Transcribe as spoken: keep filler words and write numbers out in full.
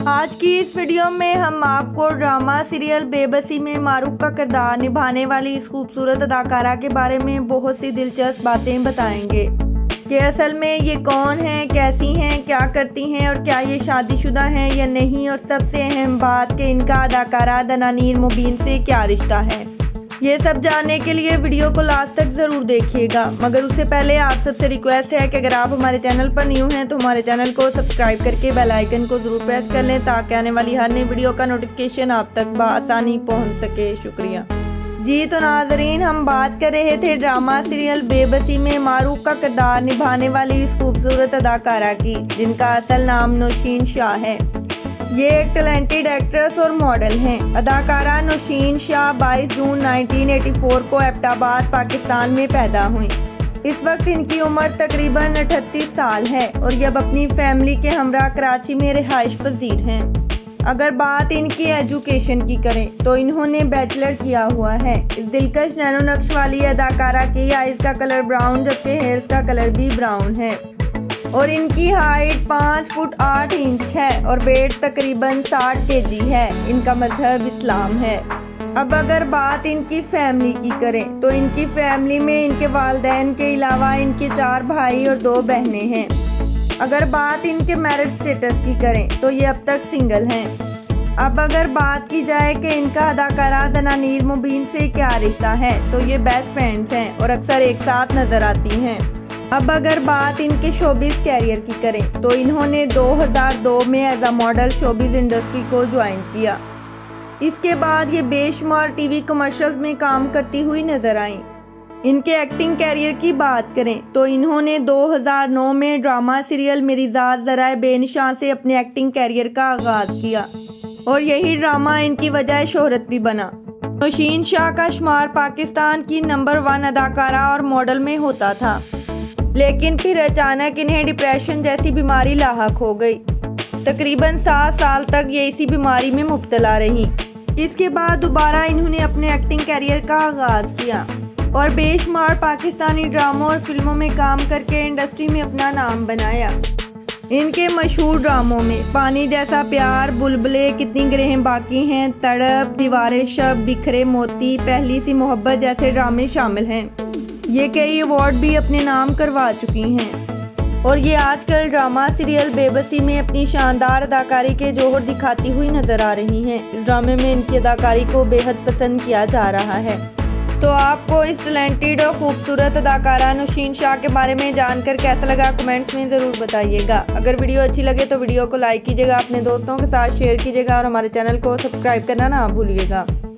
आज की इस वीडियो में हम आपको ड्रामा सीरियल बेबसी में मारूफ का किरदार निभाने वाली इस खूबसूरत अदाकारा के बारे में बहुत सी दिलचस्प बातें बताएंगे कि असल में ये कौन है, कैसी हैं, क्या करती हैं और क्या ये शादीशुदा हैं या नहीं, और सबसे अहम बात कि इनका अदाकारा दनानीर मुबीन से क्या रिश्ता है। ये सब जानने के लिए वीडियो को लास्ट तक ज़रूर देखिएगा, मगर उससे पहले आप सबसे रिक्वेस्ट है कि अगर आप हमारे चैनल पर न्यू हैं तो हमारे चैनल को सब्सक्राइब करके बेल आइकन को ज़रूर प्रेस कर लें ताकि आने वाली हर नई वीडियो का नोटिफिकेशन आप तक बआसानी पहुंच सके। शुक्रिया जी। तो नाजरीन, हम बात कर रहे थे ड्रामा सीरियल बेबसी में मारूफ का किरदार निभाने वाली इस खूबसूरत अदाकारा की, जिनका असल नाम नौशीन शाह है। ये एक टैलेंटेड एक्ट्रेस और मॉडल हैं। अदाकारा नौशीन शाह बाईस जून उन्नीस सौ चौरासी को एबटाबाद पाकिस्तान में पैदा हुई। इस वक्त इनकी उम्र तकरीबन अठतीस साल है और ये अब अपनी फैमिली के हमरा कराची में रिहाइश पजीर हैं। अगर बात इनकी एजुकेशन की करें तो इन्होंने बैचलर किया हुआ है। इस दिलकश नैनो नक्श वाली अदाकारा की आइज़ का कलर ब्राउन जबकि हेयर्स का कलर भी ब्राउन है और इनकी हाइट पाँच फुट आठ इंच है और वेट तकरीबन साठ केजी है। इनका मजहब इस्लाम है। अब अगर बात इनकी फैमिली की करें तो इनकी फैमिली में इनके वालिदैन के अलावा इनके चार भाई और दो बहनें हैं। अगर बात इनके मैरिड स्टेटस की करें तो ये अब तक सिंगल हैं। अब अगर बात की जाए कि इनका अदाकारा दनानीर मुबीन से क्या रिश्ता है तो ये बेस्ट फ्रेंड्स हैं और अक्सर एक साथ नजर आती हैं। अब अगर बात इनके शोबिज़ कैरियर की करें तो इन्होंने दो हज़ार दो में as a model showbiz industry को ज्वाइन किया। इसके बाद ये बेशुमार टीवी कमर्शियल्स में काम करती हुई नजर आईं। इनके एक्टिंग कैरियर की बात करें तो इन्होंने दो हज़ार नौ में ड्रामा सीरियल मेरी ज़ात ज़राए बेनिशान से अपने एक्टिंग कैरियर का आगाज़ किया और यही ड्रामा इनकी वजह शोहरत भी बना। नौशीन शाह का शुमार पाकिस्तान की नंबर वन अदाकारा और मॉडल में होता था, लेकिन फिर अचानक इन्हें डिप्रेशन जैसी बीमारी लाहक हो गई। तकरीबन सात साल तक ये इसी बीमारी में मुब्तला रही। इसके बाद दोबारा इन्होंने अपने एक्टिंग कैरियर का आगाज़ किया और बेशुमार पाकिस्तानी ड्रामों और फिल्मों में काम करके इंडस्ट्री में अपना नाम बनाया। इनके मशहूर ड्रामों में पानी जैसा प्यार, बुलबुले, कितनी ग्रहें बाकी हैं, तड़प, दीवारें शब, बिखरे मोती, पहली सी मोहब्बत जैसे ड्रामे शामिल हैं। ये कई अवार्ड भी अपने नाम करवा चुकी हैं और ये आजकल ड्रामा सीरियल बेबसी में अपनी शानदार अदाकारी के जोहर दिखाती हुई नजर आ रही हैं। इस ड्रामे में इनकी अदाकारी को बेहद पसंद किया जा रहा है। तो आपको इस टैलेंटेड और खूबसूरत अदाकारा नौशीन शाह के बारे में जानकर कैसा लगा कमेंट्स में ज़रूर बताइएगा। अगर वीडियो अच्छी लगे तो वीडियो को लाइक कीजिएगा, अपने दोस्तों के साथ शेयर कीजिएगा और हमारे चैनल को सब्सक्राइब करना ना भूलिएगा।